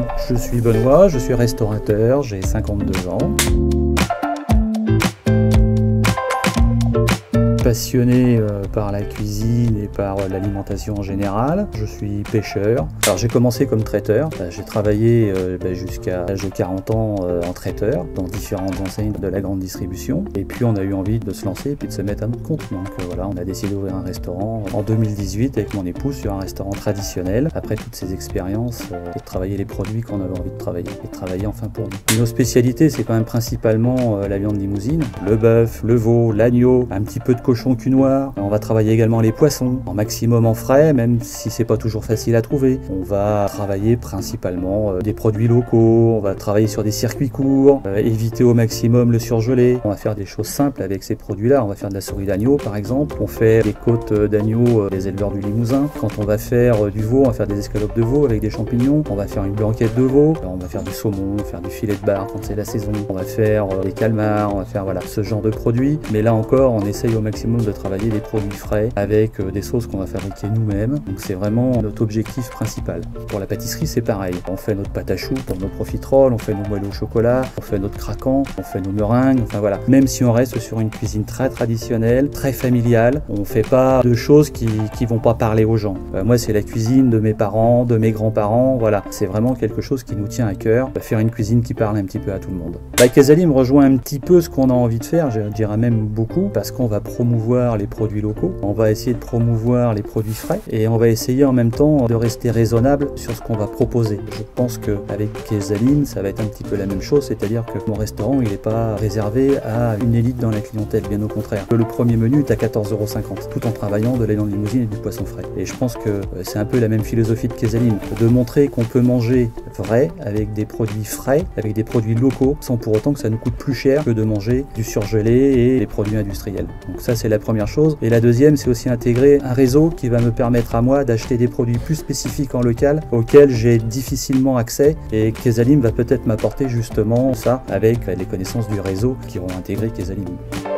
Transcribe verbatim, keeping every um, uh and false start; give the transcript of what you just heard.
Je suis Benoît, je suis restaurateur, j'ai cinquante-deux ans. Passionné euh, par la cuisine et par euh, l'alimentation en général. Je suis pêcheur. Alors j'ai commencé comme traiteur. Euh, j'ai travaillé euh, bah, jusqu'à l'âge de quarante ans euh, en traiteur dans différentes enseignes de la grande distribution. Et puis on a eu envie de se lancer et puis de se mettre à notre compte. Donc euh, voilà, on a décidé d'ouvrir un restaurant en deux mille dix-huit avec mon épouse sur un restaurant traditionnel. Après toutes ces expériences, euh, et de travailler les produits qu'on avait envie de travailler et de travailler enfin pour nous. Nos spécialités, c'est quand même principalement euh, la viande limousine, le bœuf, le veau, l'agneau, un petit peu de cochon cunoir. On va travailler également les poissons, en maximum en frais, même si c'est pas toujours facile à trouver. On va travailler principalement euh, des produits locaux, on va travailler sur des circuits courts, euh, éviter au maximum le surgelé. On va faire des choses simples avec ces produits-là. On va faire de la souris d'agneau par exemple. On fait des côtes d'agneau euh, des éleveurs du Limousin. Quand on va faire euh, du veau, on va faire des escalopes de veau avec des champignons. On va faire une blanquette de veau. On va faire du saumon, faire du filet de bar quand c'est la saison. On va faire euh, des calmars, on va faire voilà ce genre de produits. Mais là encore, on essaye au maximum de travailler des produits frais avec euh, des sauces qu'on va fabriquer nous-mêmes. Donc c'est vraiment notre objectif principal. Pour la pâtisserie, c'est pareil. On fait notre pâte à choux pour nos profiteroles, on fait nos moelleux au chocolat, on fait notre craquant, on fait nos meringues, enfin voilà. Même si on reste sur une cuisine très traditionnelle, très familiale, on fait pas de choses qui, qui vont pas parler aux gens. Euh, moi, c'est la cuisine de mes parents, de mes grands-parents, voilà. C'est vraiment quelque chose qui nous tient à cœur, faire une cuisine qui parle un petit peu à tout le monde. Bah, Casalim rejoint un petit peu ce qu'on a envie de faire, je dirais même beaucoup, parce qu'on va promouvoir les produits locaux, on va essayer de promouvoir les produits frais et on va essayer en même temps de rester raisonnable sur ce qu'on va proposer. Je pense qu'avec Casalim, ça va être un petit peu la même chose, c'est-à-dire que mon restaurant, il n'est pas réservé à une élite dans la clientèle, bien au contraire. Le premier menu est à quatorze euros cinquante, tout en travaillant de la viande limousine et du poisson frais. Et je pense que c'est un peu la même philosophie de Casalim, de montrer qu'on peut manger vrai, avec des produits frais, avec des produits locaux, sans pour autant que ça nous coûte plus cher que de manger du surgelé et des produits industriels. Donc ça, c'est la première chose. Et la deuxième, c'est aussi intégrer un réseau qui va me permettre à moi d'acheter des produits plus spécifiques en local auxquels j'ai difficilement accès, et Casalim va peut-être m'apporter justement ça avec les connaissances du réseau qui auront intégré Casalim.